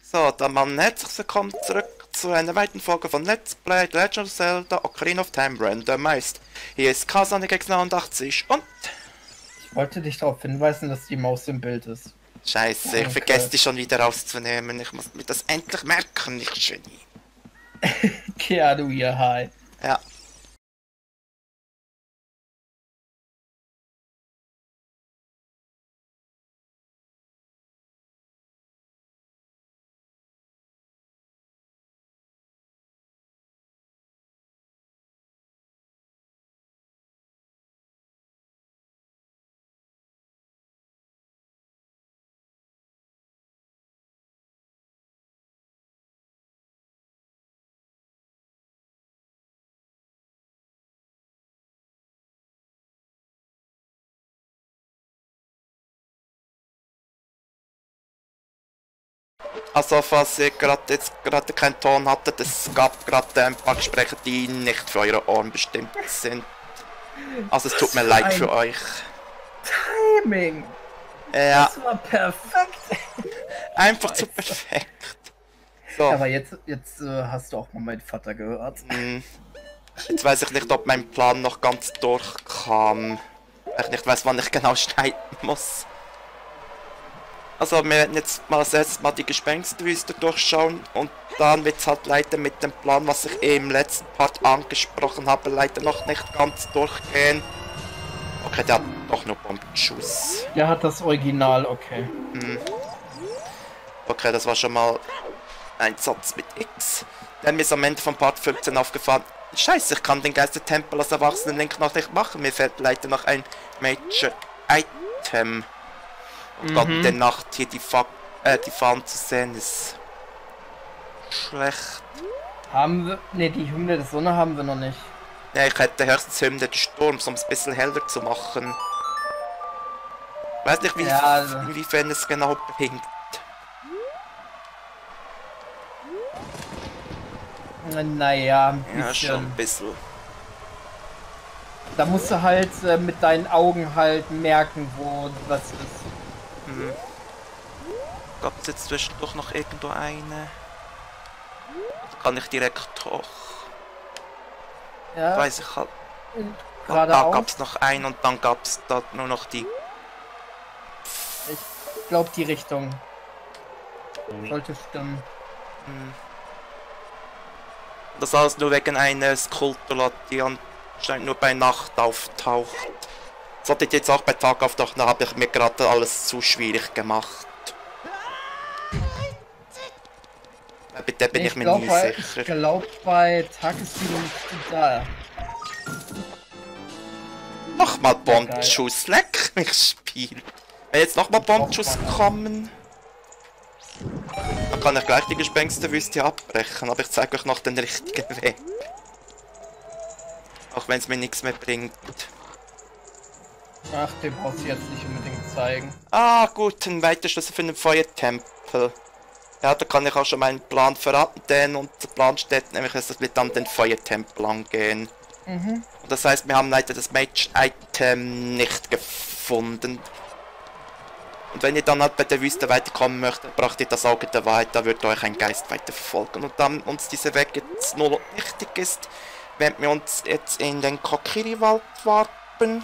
So, dann mal herzlich willkommen zurück zu einer weiteren Folge von Let's Play The Legend of Zelda Ocarina of Time Randomized. Hier ist Kasanic89 und... Ich wollte dich darauf hinweisen, dass die Maus im Bild ist. Scheiße, ich vergesse die schon wieder rauszunehmen. Ich muss mir das endlich merken, ich Genie. Keanu hier, hi. Ja. Also falls ihr gerade keinen Ton hattet, es gab gerade ein paar Gespräche, die nicht für eure Ohren bestimmt sind. Also es tut mir leid für euch. Timing! Ja. Das war perfekt! Einfach zu perfekt. So. Aber jetzt hast du auch mal meinen Vater gehört. Jetzt weiß ich nicht, ob mein Plan noch ganz durchkam. Weil ich nicht weiß, wann ich genau schneiden muss. Also wir werden jetzt mal als erstes mal die Gespensterwüste durchschauen und dann wird es halt leider mit dem Plan, was ich im letzten Part angesprochen habe, leider noch nicht ganz durchgehen. Okay, der hat doch nur Bombenschuss. Der hat das Original, okay. Okay, das war schon mal ein Satz mit X. Dann mir ist am Ende von Part 15 aufgefallen, Scheiße, ich kann den Geistertempel als Erwachsenen-Link noch nicht machen. Mir fällt leider noch ein Major Item. Und Gott, in der Nacht hier die Farm zu sehen ist schlecht. Haben wir... Ne, die Hymne der Sonne haben wir noch nicht. Ja, ich hätte höchstens Hymne des Sturms, um es ein bisschen heller zu machen. Weiß nicht, inwiefern es genau bringt. Naja, ein bisschen. Ja, schon ein bisschen. Da musst du halt mit deinen Augen halt merken, wo was ist. Gab es jetzt zwischendurch noch irgendwo eine? Kann ich direkt hoch? Ja. Weiß ich halt. Da gab es noch einen und dann gab es da nur noch die. Ich glaube die Richtung. Sollte stimmen. Das alles nur wegen einer Skulptur, die anscheinend nur bei Nacht auftaucht. Sollte ich jetzt auch bei Tag auftauchen, da habe ich mir gerade alles zu schwierig gemacht. Bitte bin ich mir nie sicher. Ich glaube bei Tag ist die nicht da. Nochmal Bombenschuss, leck mich Spiel. Wenn jetzt nochmal Bombenschuss kommen, dann kann ich gleich die Gespensterwüste abbrechen, aber ich zeige euch noch den richtigen Weg. Auch wenn es mir nichts mehr bringt. Ach, den brauchst du jetzt nicht unbedingt zeigen. Ah, gut, ein Weiterschlüssel für den Feuertempel. Ja, da kann ich auch schon meinen Plan verraten, denn unser Plan steht nämlich, dass wir dann den Feuertempel angehen. Und das heißt, wir haben leider das Mage-Item nicht gefunden. Und wenn ihr dann halt bei der Wüste weiterkommen möchtet, braucht ihr das Auge der Wahrheit, da wird euch ein Geist weiter verfolgen. Und dann uns dieser Weg jetzt nur wichtig ist, werden wir uns jetzt in den Kokiri-Wald warten.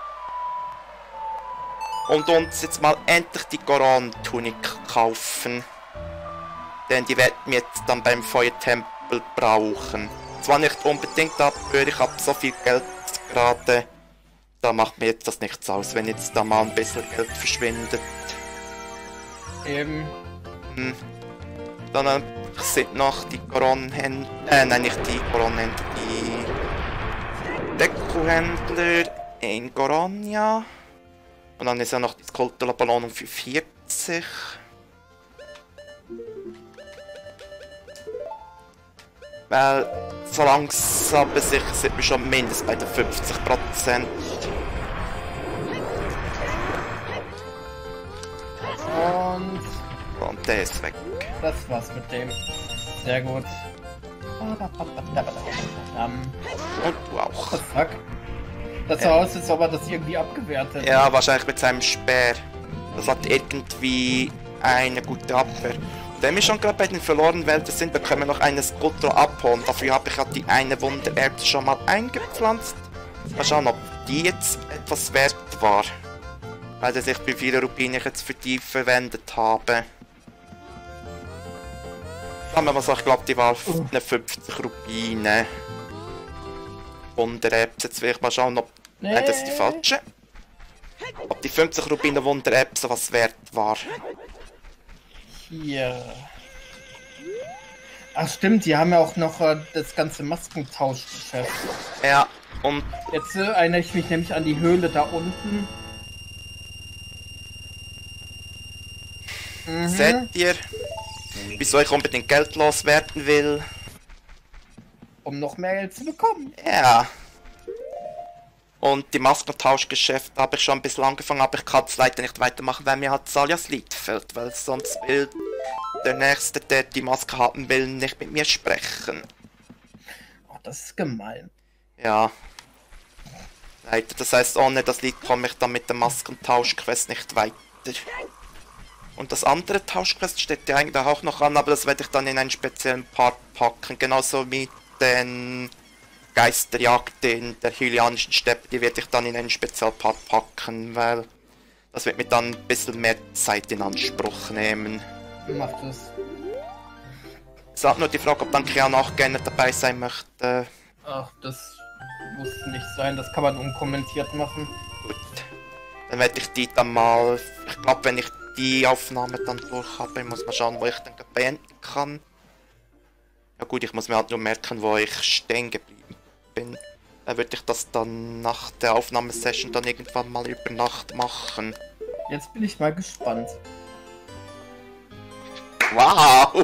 Und uns jetzt mal endlich die Goron-Tunik kaufen. Denn die werden wir jetzt dann beim Feuertempel brauchen. Zwar nicht unbedingt, aber ich habe so viel Geld gerade. Da macht mir jetzt das nichts aus, wenn jetzt da mal ein bisschen Geld verschwindet. Eben. Dann sind noch die Goron-Händler, nein, nicht die Goron-Händler, die Deko-Händler in Goronia. Und dann ist ja noch die Skulpturbelohnung für 40. Weil so langsam aber sicher sind wir schon mindestens bei den 50%. Und der ist weg. Das war's mit dem. Sehr gut. Und du auch. Was fuck? Das sah aus, als ob er das irgendwie abgewehrt hätte. Ja, wahrscheinlich mit seinem Speer. Das hat irgendwie eine gute Abwehr. Wenn wir schon gerade bei den verlorenen Welten sind, dann können wir noch eine Skulptur abholen. Dafür habe ich ja die eine Wundererbse schon mal eingepflanzt. Mal schauen, ob die jetzt etwas wert war. Weil ich wie viele Rubine ich jetzt für die verwendet habe. Sagen wir mal so, ich glaube, die war eine 50 Rubine. Wundererbse. Jetzt will ich mal schauen, ob... Nein, das ist die falsche. Ob die 50 Rubine Wundererbse was wert war. Hier. Ach stimmt, die haben ja auch noch das ganze Maskentauschgeschäft. Ja, und... Jetzt erinnere ich mich nämlich an die Höhle da unten. Seht ihr, wieso ich unbedingt Geld loswerden will? Um noch mehr Geld zu bekommen. Ja. Und die Maskentauschgeschäfte habe ich schon ein bisschen angefangen, aber ich kann es leider nicht weitermachen, weil mir halt Salias Lied fehlt, weil sonst will der Nächste, der die Maske haben will, nicht mit mir sprechen. Oh, das ist gemein. Ja. Leider, das heißt, ohne das Lied komme ich dann mit der Maskentauschquest nicht weiter. Und das andere Tauschquest steht ja eigentlich auch noch an, aber das werde ich dann in einen speziellen Part packen, genauso wie den Geisterjagd in der Hylianischen Steppe, die werde ich dann in einen Spezialpart packen, weil das wird mir dann ein bisschen mehr Zeit in Anspruch nehmen. Macht es. Es hat nur die Frage, ob dann Kian auch gerne dabei sein möchte. Ach, das muss nicht sein, das kann man unkommentiert machen. Gut. Dann werde ich die dann mal, ich glaube, wenn ich die Aufnahme dann durch habe, muss mal schauen, wo ich dann beenden kann. Ja gut, ich muss mir halt nur merken, wo ich stehen geblieben bin. Dann würde ich das dann nach der Aufnahmesession dann irgendwann mal über Nacht machen. Jetzt bin ich mal gespannt. Wow!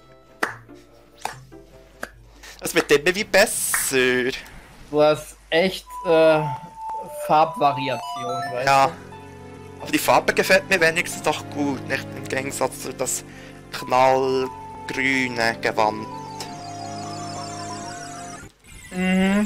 Das wird immer wie besser. Du hast echt Farbvariation, weißt Ja. du? Aber die Farbe gefällt mir wenigstens doch gut, nicht im Gegensatz zu das knallgrüne Gewand. Mhm.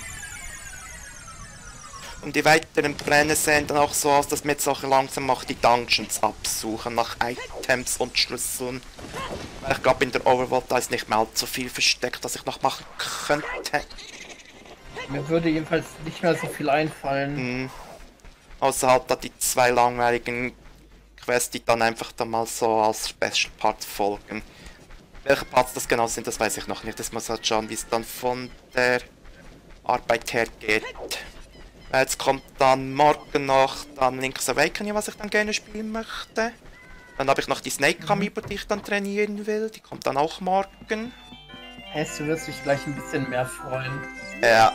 Und die weiteren Pläne sehen dann auch so aus, dass wir jetzt auch langsam auch die Dungeons absuchen nach Items und Schlüsseln. Weil ich glaube, in der Overworld da ist nicht mehr allzu viel versteckt, das ich noch machen könnte. Mir würde jedenfalls nicht mehr so viel einfallen. Hm. Außer halt da die zwei langweiligen Quests, die dann einfach dann mal so als Special Parts folgen. Welche Parts das genau sind, das weiß ich noch nicht. Das muss halt schauen, wie es dann von der Arbeit her geht. Jetzt kommt dann morgen noch dann Link's Awakening, was ich dann gerne spielen möchte. Dann habe ich noch die Snake Amiibo, die ich dann trainieren will. Die kommt dann auch morgen. Du wirst dich gleich ein bisschen mehr freuen. Ja.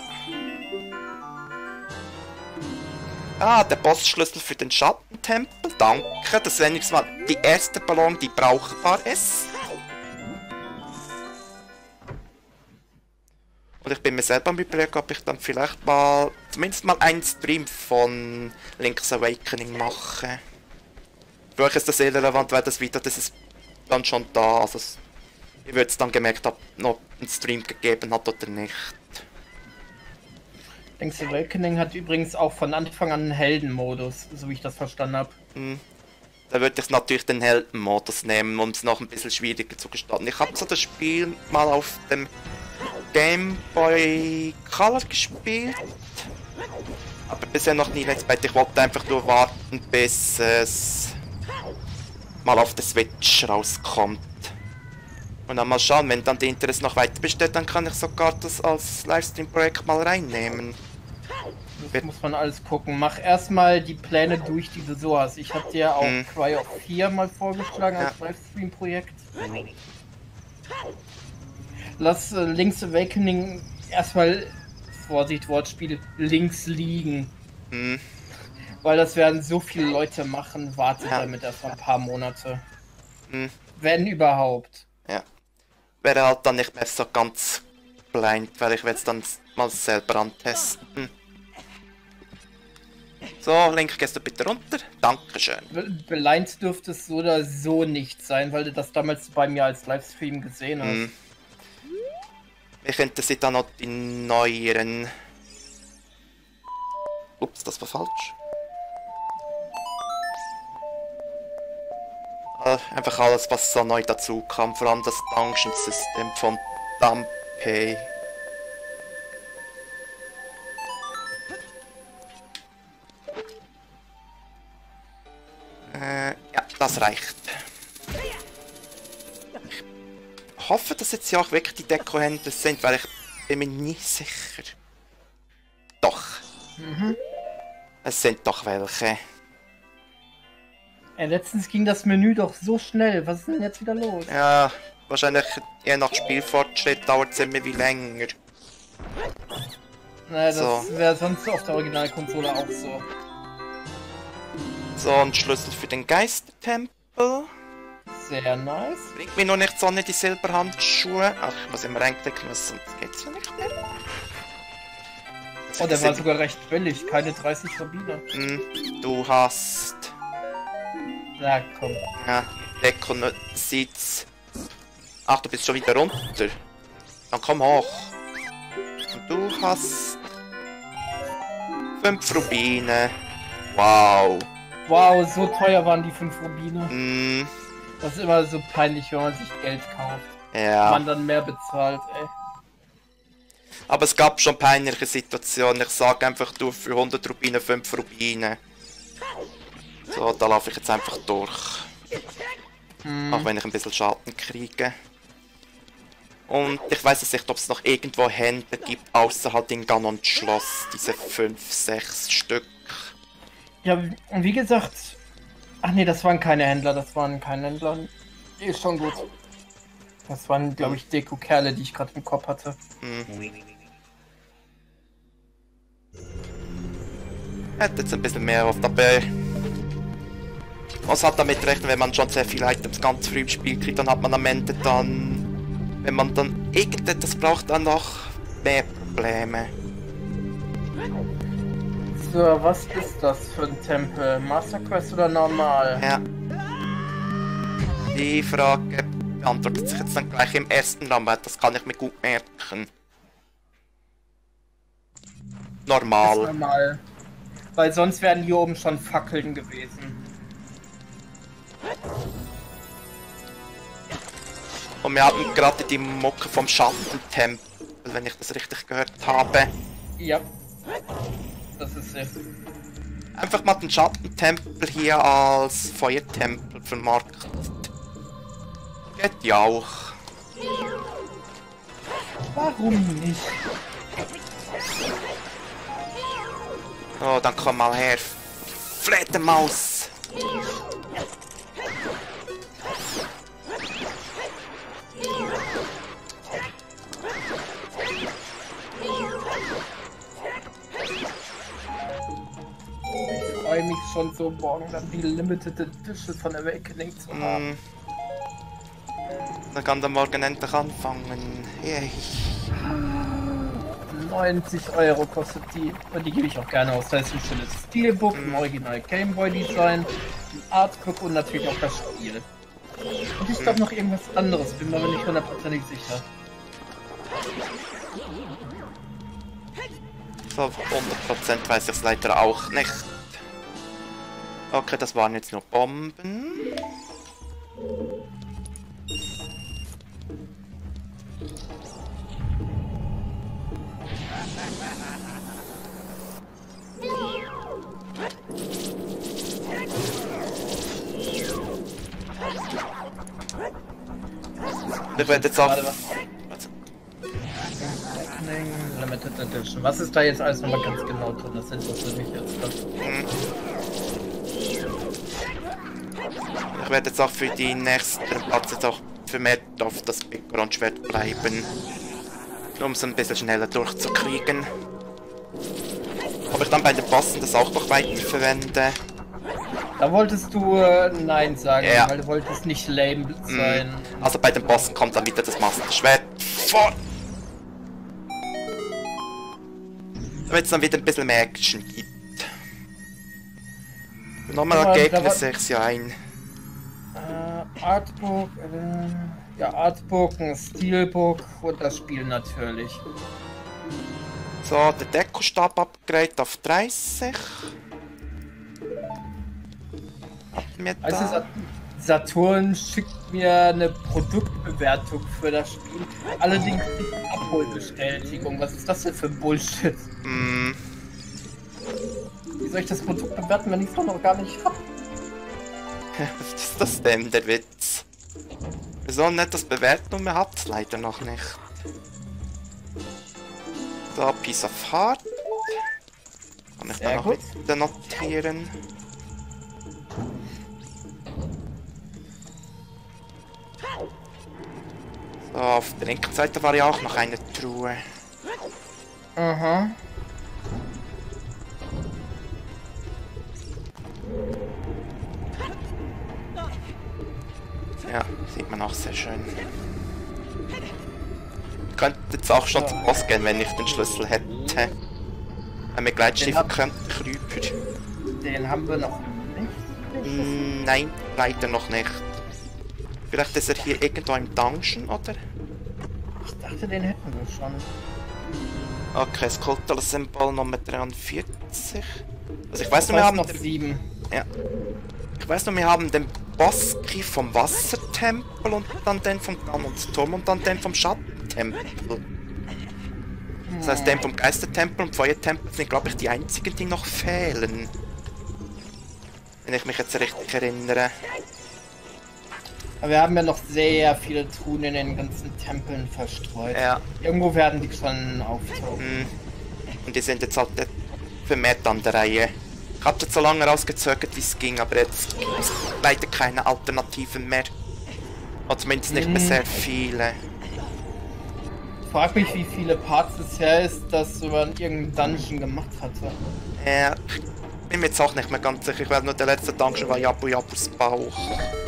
Ah, der Bossschlüssel für den Schattentempel. Danke. Das ist wenigstens mal die erste Belohnung, die brauchbar ist. Und ich bin mir selber am Überlegen, ob ich dann vielleicht mal, zumindest mal einen Stream von Link's Awakening mache. Für euch ist das irrelevant, weil das Video, das ist dann schon da. Also, ihr würdet es dann gemerkt haben, ob ein Stream gegeben hat oder nicht. Link's Awakening hat übrigens auch von Anfang an einen Heldenmodus, so wie ich das verstanden habe. Da würde ich natürlich den Heldenmodus nehmen, um es noch ein bisschen schwieriger zu gestalten. Ich habe so das Spiel mal auf dem Game Boy Color gespielt, aber bisher noch nie Let's Play. Ich wollte einfach nur warten, bis es mal auf der Switch rauskommt. Und dann mal schauen, wenn dann die Interesse noch weiter besteht, dann kann ich sogar das als Livestream-Projekt mal reinnehmen. Das muss man alles gucken. Mach erstmal die Pläne durch, die du so hast. Ich hatte dir auch Cry of 4 mal vorgeschlagen als Livestream-Projekt. Lass Link's Awakening erstmal, Vorsicht, Wortspiel, links liegen. Weil das werden so viele Leute machen, warte damit erstmal ein paar Monate. Wenn überhaupt. Ja. Wäre halt dann nicht mehr so ganz blind, weil ich werde es dann mal selber antesten. So, Link, gehst du bitte runter? Dankeschön. Blind dürfte es so oder so nicht sein, weil du das damals bei mir als Livestream gesehen hast. Mich interessiert dann noch die neueren... Ups, das war falsch. Einfach alles, was so neu dazu kam. Vor allem das Dungeon-System von Dampé. Ja, das reicht. Ich hoffe, dass jetzt ja auch wirklich die Deko-Händler sind, weil ich bin mir nicht sicher. Doch. Es sind doch welche. Letztens ging das Menü doch so schnell. Was ist denn jetzt wieder los? Ja, wahrscheinlich je nach Spielfortschritt dauert es immer wie länger. Naja, das So. wäre sonst auf der Originalkonsole auch so. So, ein Schlüssel für den Geistertempel. Sehr nice. Bringt mir noch nicht Sonne die Silberhandschuhe. Ach, ich muss immer reinklicken, sonst geht's ja nicht mehr. Oh, der war sogar recht billig. Keine 30 Rubine. Du hast... Na komm. Ja, Deko sieht's. Ach, du bist schon wieder runter. Dann komm hoch. Und du hast... 5 Rubine. Wow. Wow, so teuer waren die 5 Rubine. Das ist immer so peinlich, wenn man sich Geld kauft. Ja. Man dann mehr bezahlt, ey. Aber es gab schon peinliche Situationen. Ich sag einfach, du für 100 Rubine 5 Rubine. So, da laufe ich jetzt einfach durch. Auch wenn ich ein bisschen Schaden kriege. Und ich weiß jetzt nicht, ob es noch irgendwo Händler gibt, außer halt in Ganon Schloss. Diese 5, 6 Stück. Ja, und wie gesagt... Ach nee, das waren keine Händler, Ist schon gut. Das waren, glaube ich, Deko-Kerle, die ich gerade im Kopf hatte. Hätte jetzt ein bisschen mehr auf dabei. Was hat damit rechnen, wenn man schon sehr viele Items ganz früh im Spiel kriegt, dann hat man am Ende dann, wenn man dann irgendetwas braucht, dann noch mehr Probleme. So, was ist das für ein Tempel? Master Quest oder normal? Ja. Die Frage beantwortet sich jetzt dann gleich im ersten Raum, weil das kann ich mir gut merken. Normal. Ist normal. Weil sonst wären hier oben schon Fackeln gewesen. Und wir hatten gerade die Mucke vom Schattentempel, wenn ich das richtig gehört habe. Ja. Das ist es. Einfach mal den Schattentempel hier als Feuertempel vermarktet. Geht ja auch. Warum nicht? Oh, dann komm mal her. Fledermaus! Ich freue mich schon so, morgen dann die Limited Edition von Awakening zu haben. Dann kann der morgen endlich anfangen. Yay. 90 Euro kostet die. Und die gebe ich auch gerne aus. Da ist ein schönes Steelbook, im Original Gameboy Design, ein Artbook und natürlich auch das Spiel. Und ich glaube noch irgendwas anderes, bin mir aber nicht 100% sicher. So, 100% weiß ich es leider auch nicht. Okay, das waren jetzt nur Bomben. Ich werde jetzt auch... Limited Edition. Was ist da jetzt alles nochmal ganz genau drin? Das interessiert mich jetzt. Ich werde jetzt auch für die nächsten Platz jetzt auch vermehrt auf das Background-Schwert bleiben. Um es ein bisschen schneller durchzukriegen. Ob ich dann bei den Bossen das auch noch weiter verwende. Da wolltest du Nein sagen, Ja. weil du wolltest nicht lame sein. Also bei den Bossen kommt dann wieder das Master-Schwert vor. Damit es dann wieder ein bisschen mehr Action gibt. Nochmal Gegner sehe ich ja ein. Artbook, ja, Artbook, ein Steelbook und das Spiel natürlich. So, der Dekostab-Upgrade auf 30. Mir Also da. Saturn schickt mir eine Produktbewertung für das Spiel. Allerdings nicht Abholbestätigung. Was ist das denn für Bullshit? Wie soll ich das Produkt bewerten, wenn ich es noch gar nicht habe? Was ist das denn, der Witz? Wieso nicht das bewerten und wir haben es leider noch nicht. So, Piece of Heart. Kann ich da noch wieder notieren. So, auf der linken Seite war ja auch noch eine Truhe. Aha. Ja, sieht man auch sehr schön. Ich könnte jetzt auch schon zum Boss gehen, wenn ich den Schlüssel hätte. Ein Begleitstiefel könnte Krüper. Den haben wir noch nicht? Nein, leider noch nicht. Vielleicht ist er hier irgendwo im Dungeon, oder? Ich dachte, den hätten wir schon. Okay, Skulptural Symbol Nummer 43. Also ich weiß nur, wir haben noch 7. Ja. Ich weiß nur, wir haben den Bossgriff vom Wassertempel und dann den vom Turm und dann den vom Schattentempel. Das heißt, den vom Geistertempel und Feuertempel sind, glaube ich, die einzigen, die noch fehlen. Wenn ich mich jetzt richtig erinnere. Aber wir haben ja noch sehr viele Truhen in den ganzen Tempeln verstreut. Ja. Irgendwo werden die schon auftauchen. Und die sind jetzt halt vermehrt an der Reihe. Ich habe jetzt so lange rausgezögert, wie es ging, aber jetzt gibt es leider keine Alternativen mehr. Oder zumindest nicht mehr sehr viele. Ich frag mich, wie viele Parts es her ist, dass man irgendeinen Dungeon gemacht hatte. Ja, ich bin mir jetzt auch nicht mehr ganz sicher. Ich weiß nur, der letzte Dungeon war Jabu Jabus Bauch.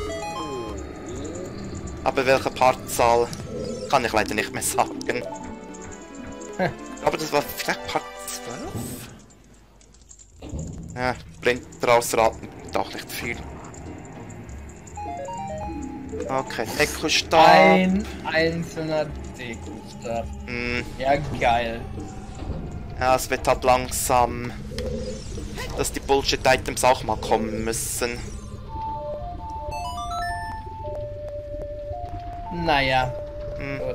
Aber welche Partzahl kann ich leider nicht mehr sagen. Aber das war vielleicht Part 12? Ja, bringt rausraten, doch nicht viel. Okay, Dekostab. Ein einzelner Dekostab. Ja, geil. Ja, es wird halt langsam, dass die Bullshit-Items auch mal kommen müssen. Naja. Gut.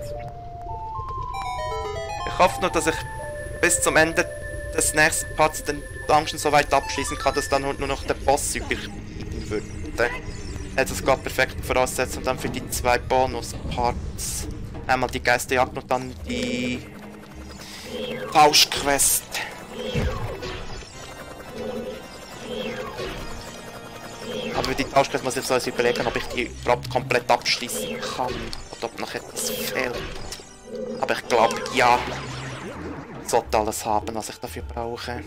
Ich hoffe nur, dass ich bis zum Ende des nächsten Parts den Dungeon so weit abschließen kann, dass dann nur noch der Boss übrig bleiben würde. Hätte es gerade perfekt voraussetzen und dann für die 2 Bonus-Parts. Einmal die Geisterjagd und dann die Tauschquest. Aber für die Tauschquest muss ich so überlegen, ob ich die überhaupt komplett abschließen kann. Oder ob noch etwas fehlt. Aber ich glaube, ja. Ich sollte alles haben, was ich dafür brauche.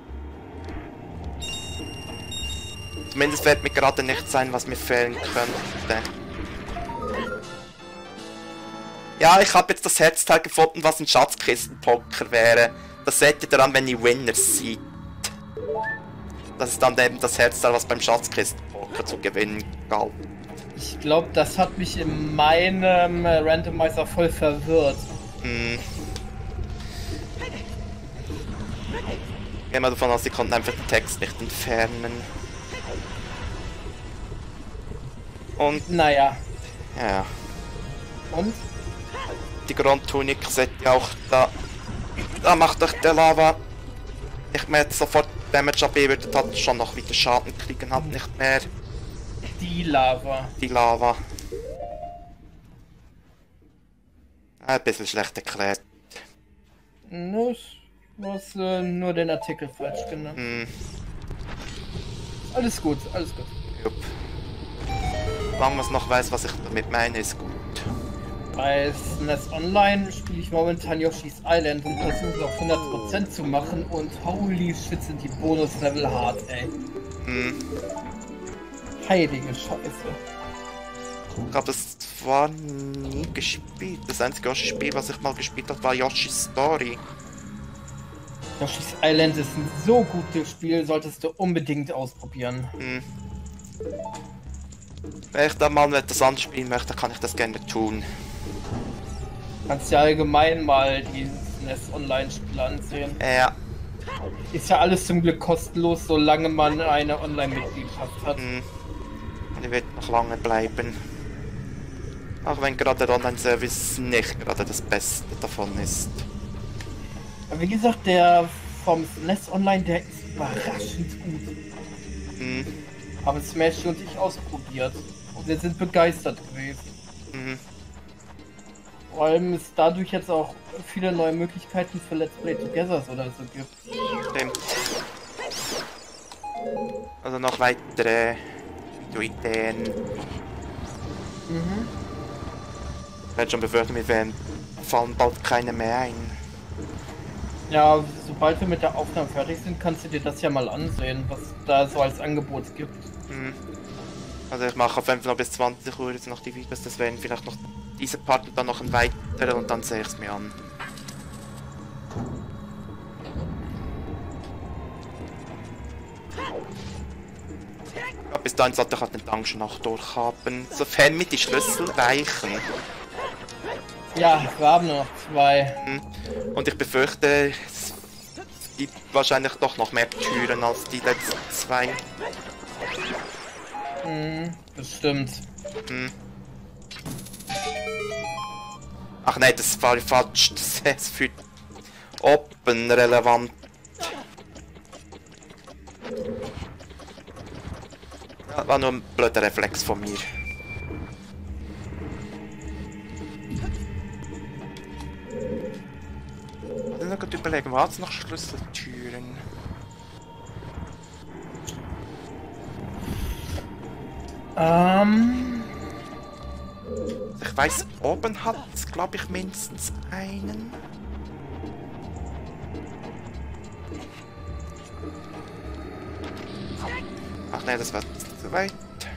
Zumindest wird mir gerade nicht sein, was mir fehlen könnte. Ja, ich habe jetzt das Herzteil gefunden, was ein Schatzkistenpoker wäre. Das seht ihr dann, wenn ihr Winners seht. Das ist dann eben das Herzteil, was beim Schatzkistenpoker zu gewinnen galt. Ich glaube, das hat mich in meinem Randomizer voll verwirrt. Gehen wir davon aus, sie konnten einfach den Text nicht entfernen. Und naja. Ja. Und? Die Grundtunik seht ihr auch da. Da macht euch der Lava nicht mehr sofort Damage abgewürdet, hat schon noch wieder Schaden kriegen, hat nicht mehr. Die Lava. Die Lava. Ein bisschen schlecht erklärt. Ich muss nur den Artikel falsch genannt. Alles gut, alles gut. Jupp. Solange man noch weiß, was ich damit meine, ist gut. Bei SNES Online spiele ich momentan Yoshi's Island und versuche es auf 100% zu machen und holy shit sind die Bonuslevel hart, ey. Heilige Scheiße. Ich glaube, das war nie gespielt. Das einzige Yoshi-Spiel, was ich mal gespielt habe, war Yoshi's Story. Yoshi's Island ist ein so gutes Spiel, solltest du unbedingt ausprobieren. Wenn ich da mal etwas anderes spielen möchte, kann ich das gerne tun. Kannst ja allgemein mal die SNES Online-Spiele ansehen. Ja. Ist ja alles zum Glück kostenlos, solange man eine Online-Mitgliedschaft hat. Die wird noch lange bleiben. Auch wenn gerade der Online-Service nicht gerade das Beste davon ist. Wie gesagt, der vom SNES Online, der ist überraschend gut. Mhm. Haben Smash und ich ausprobiert. Und wir sind begeistert gewesen. Mhm. Vor allem es dadurch jetzt auch viele neue Möglichkeiten für Let's Play Togethers oder so gibt. Stimmt. Also noch weitere Videoideen. Mhm. Ich werde schon befürchten, mir fallen bald keine mehr ein. Ja, sobald wir mit der Aufnahme fertig sind, kannst du dir das ja mal ansehen, was da so als Angebot gibt. Mhm. Also ich mache auf 5 noch bis 20 Uhr jetzt noch die Videos, das wären vielleicht noch diese Part und dann noch ein weiterer und dann sehe ich es mir an. Ja, bis dahin sollte ich halt den Dungeon noch durchhaben, sofern mir die Schlüssel reichen. Ja, wir haben nur noch 2. Und ich befürchte, es gibt wahrscheinlich doch noch mehr Türen als die letzten 2. Bestimmt. Ach nein, das war falsch. Das ist für Open relevant. Ja, war nur ein blöder Reflex von mir. Ich muss noch gut überlegen, wo hat es noch Schlüsseltüren? Ich weiß, oben hat es, glaube ich, mindestens einen. Ach nein, das war zu weit.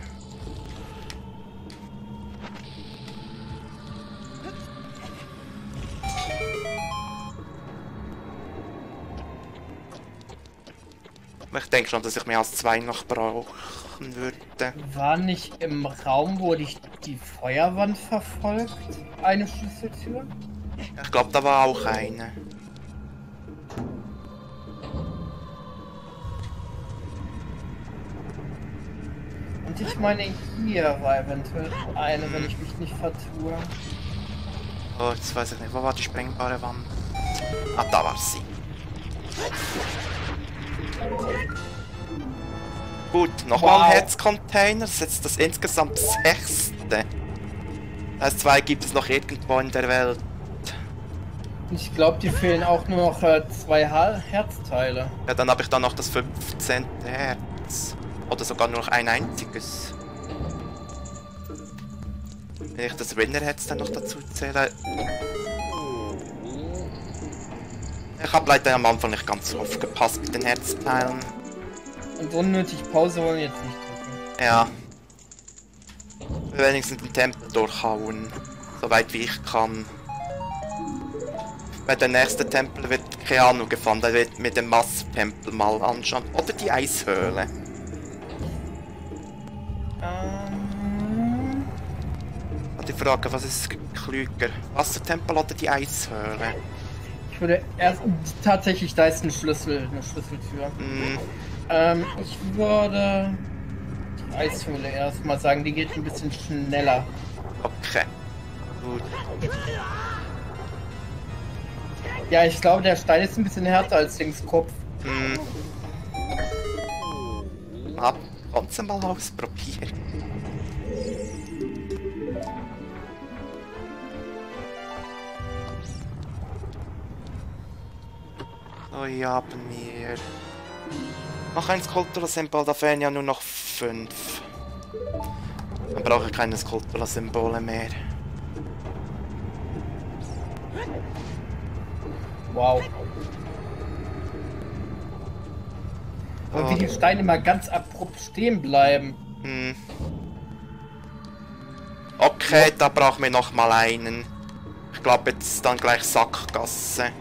Ich denke schon, dass ich mehr als 2 noch brauchen würde. War nicht im Raum, wo dich die Feuerwand verfolgt, eine Schlüsseltür? Ich glaube, da war auch eine. Und ich meine, hier war eventuell eine, wenn ich mich nicht vertue. Oh, jetzt weiß ich nicht. Wo war die sprengbare Wand? Ah, da war sie. Gut, nochmal Wow. Herzcontainer. Das ist jetzt das insgesamt 6. Das 2 gibt es noch irgendwo in der Welt. Ich glaube, die fehlen auch nur noch 2 Herzteile. Ja, dann habe ich da noch das 15. Herz. Oder sogar nur noch ein einziges. Wenn ich das Winnerherz dann noch dazu zähle. Ich habe leider am Anfang nicht ganz so aufgepasst mit den Herzteilen. Und unnötig Pause wollen wir jetzt nicht drücken. Ja. Wenigstens den Tempel durchhauen. Soweit wie ich kann. Weil der nächste Tempel wird keine Ahnung gefahren. Der wird mir den Mass-Tempel mal anschauen. Oder die Eishöhle. Die Frage, was ist klüger? Wassertempel oder die Eishöhle? Ich würde erst... Tatsächlich, da ist ein Schlüssel, eine Schlüsseltür. Ich würde... Die Eishöhle erstmal sagen, die geht ein bisschen schneller. Okay. Gut. Ja, ich glaube, der Stein ist ein bisschen härter als Dings Kopf. Hab trotzdem mal ausprobieren. So, hier haben wir noch ein Skulptura-Symbol, da fehlen ja nur noch 5. Dann brauche ich keine Skulptura-Symbole mehr. Wow. Aber wie die Steine immer ganz abrupt stehen bleiben. Okay, da brauchen wir noch mal einen. Ich glaube jetzt dann gleich Sackgasse.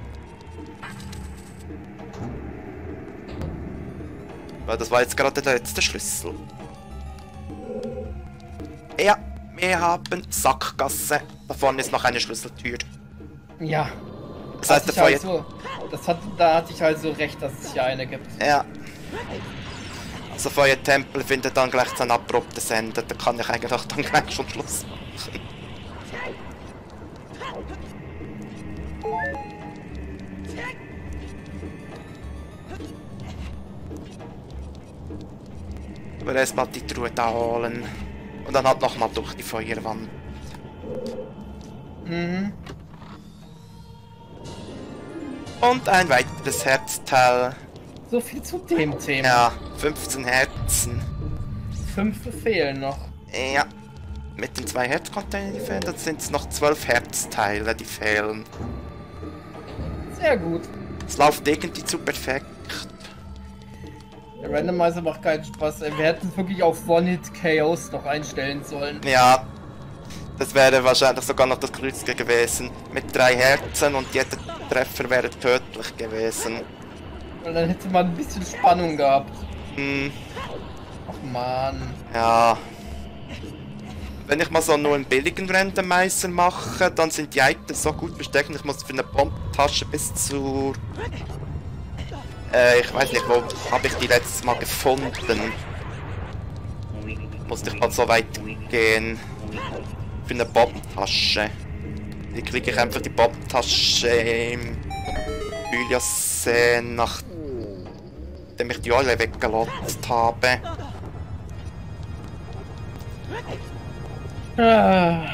Weil das war jetzt gerade der letzte Schlüssel. Ja, wir haben Sackgasse. Da vorne ist noch eine Schlüsseltür. Ja. Das heißt, der Feuer... Da hatte ich also recht, dass es hier eine gibt. Ja. so Feuertempel findet dann gleich so ein abruptes Ende. Da kann ich eigentlich auch dann gleich schon Schluss machen. Aber erstmal die Truhe da holen. Und dann halt nochmal durch die Feuerwand. Mhm. Und ein weiteres Herzteil. So viel zu dem Thema. Ja, 15 Herzen. 5 fehlen noch. Ja. Mit den 2 Herzcontainern, die fehlen, dann sind es noch 12 Herzteile, die fehlen. Sehr gut. Es läuft irgendwie zu perfekt. Der Randomizer macht keinen Spaß. Wir hätten es wirklich auf One-Hit-KOs noch einstellen sollen. Ja. Das wäre wahrscheinlich sogar noch das Klügste gewesen. Mit 3 Herzen und jeder Treffer wäre tödlich gewesen. Und dann hätte man ein bisschen Spannung gehabt. Hm. Ach man. Ja. Wenn ich mal so nur einen billigen Randomizer mache, dann sind die Items so gut versteckt. Ich muss für eine Bombentasche bis zur... ich weiß nicht, wo habe ich die letztes Mal gefunden. Musste ich mal so weit gehen. Für eine Bombentasche. Die kriege ich einfach die Bombentasche im Hyliasee, nachdem ich die Eule weggelotst habe. Ah.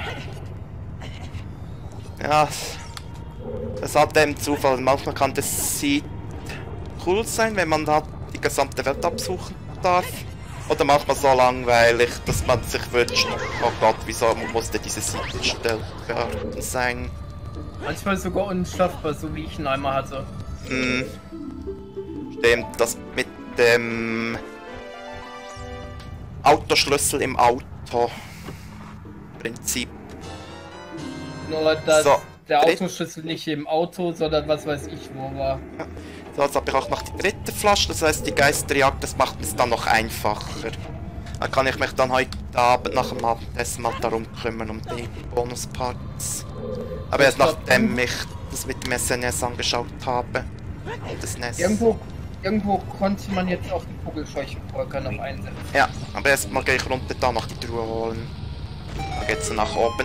Ja, das hat den Zufall. Manchmal kann das cool sein, wenn man da die gesamte Welt absuchen darf. Oder manchmal so langweilig, dass man sich wünscht, oh Gott, wieso musste diese Seitenstelle behalten sein? Manchmal sogar unschaffbar, so wie ich ihn einmal hatte. Hm. Stimmt, das mit dem Autoschlüssel im Auto. Prinzip. Nur dass So, der Autoschlüssel nicht im Auto, sondern was weiß ich wo war. Ja. So, jetzt habe ich auch noch die dritte Flasche, das heißt die Geisterjagd, das macht es dann noch einfacher. Da kann ich mich dann heute Abend nach dem Abendessen mal darum kümmern, um die Bonusparts. Aber erst nachdem ich das mit dem SNS angeschaut habe. Das NES. Irgendwo konnte man jetzt auch die Vogelscheuchenpolka noch einsetzen. Ja, aber erstmal gehe ich runter da noch die Truhe holen. Dann geht's nach oben.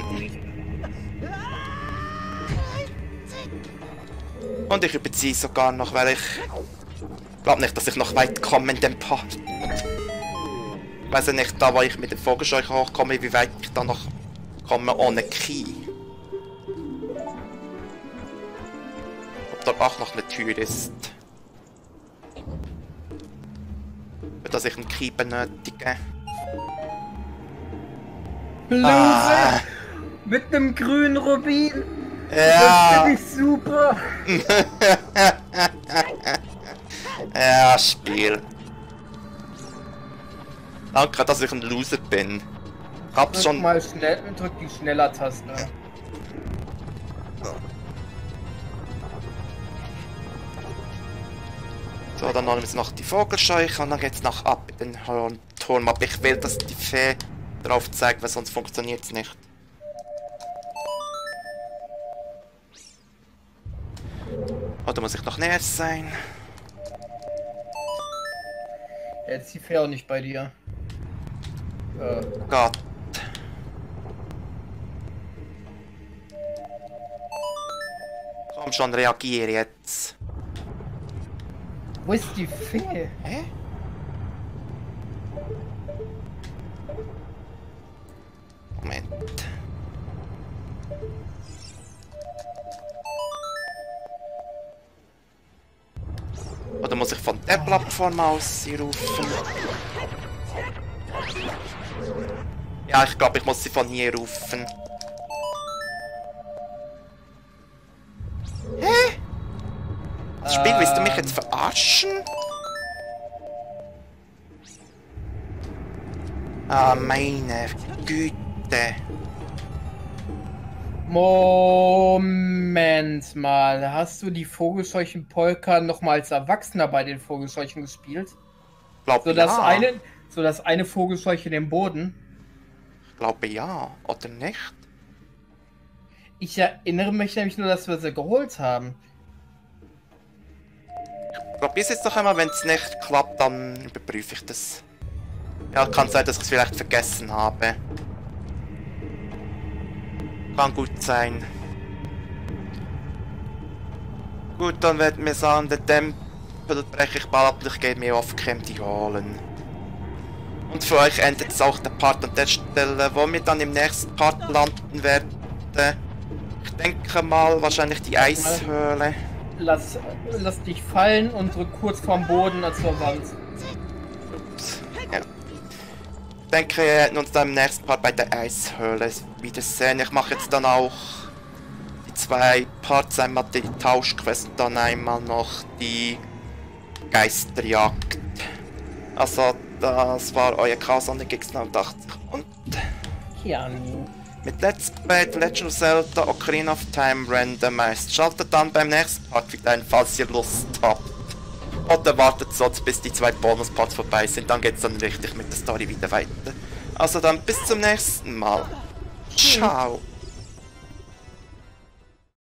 Und ich überziehe sogar noch, weil ich glaube nicht, dass ich noch weit komme in dem Part. Ich weiß ja nicht, da wo ich mit dem Vogelscheuchen hochkomme, wie weit ich da noch komme ohne Key. Ob dort auch noch eine Tür ist. Für das ich einen Key benötige. Bluse! Ah. Mit einem grünen Rubin! Ja! Das finde ich super! Ja, Spiel. Danke, dass ich ein Loser bin. Ich hab's schon... Mal schnell, drück die Schneller-Taste. So, dann holen wir jetzt noch die Vogelscheuche und dann geht's noch ab in den hohen Turm. Aber ich will, dass die Fee drauf zeigt, weil sonst funktioniert's nicht. Oder muss ich noch näher sein? Jetzt ist die Fähre auch nicht bei dir. Oh Gott. Komm schon, reagiere jetzt. Wo ist die Fee? Hä? Moment. Oder muss ich von der Plattform aus sie rufen? Ja, ich glaube, ich muss sie von hier rufen. Hä? Das Spiel, willst du mich jetzt verarschen? Ah, meine Güte. Moment mal, hast du die Vogelscheuchen-Polka noch mal als Erwachsener bei den Vogelscheuchen gespielt? Glaub So dass ja. eine Vogelscheuche den Boden? Ich glaube ja, oder nicht? Ich erinnere mich nämlich nur, dass wir sie geholt haben. Probier's jetzt doch einmal, wenn es nicht klappt, dann überprüfe ich das. Ja, kann sein, dass ich es vielleicht vergessen habe. Kann gut sein. Gut, dann werden wir sagen, den Tempel breche ich bald ab und ich gehe mir off-cam die holen. Und für euch endet jetzt auch der Part an der Stelle, wo wir dann im nächsten Part landen werden. Ich denke mal, wahrscheinlich die Eishöhle. Lass dich fallen und drück kurz vorm Boden zur Wand. Ups. Ja. Ich denke, wir hätten uns dann im nächsten Part bei der Eishöhle wiedersehen. Ich mache jetzt dann auch die 2 Parts, einmal die Tauschquest und dann einmal noch die Geisterjagd. Also, das war euer Chaos an den Gigs 89 und Keanu. mit Let's Play The Legend of Zelda Ocarina of Time Randomized. Schaltet dann beim nächsten Part wieder ein, falls ihr Lust habt. Oder wartet sonst, bis die 2 Bonusparts vorbei sind, dann geht's dann richtig mit der Story wieder weiter. Also dann bis zum nächsten Mal. Ciao.